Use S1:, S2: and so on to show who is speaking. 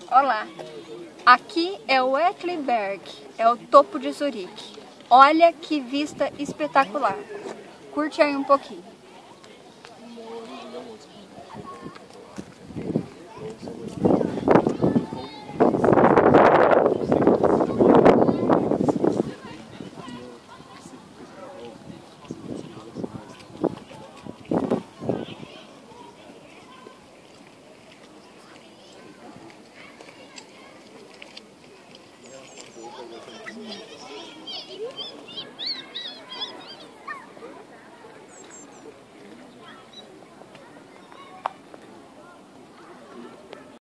S1: Olá, aqui é o Ettelberg, é o topo de Zurique. Olha que vista espetacular. Curte aí um pouquinho.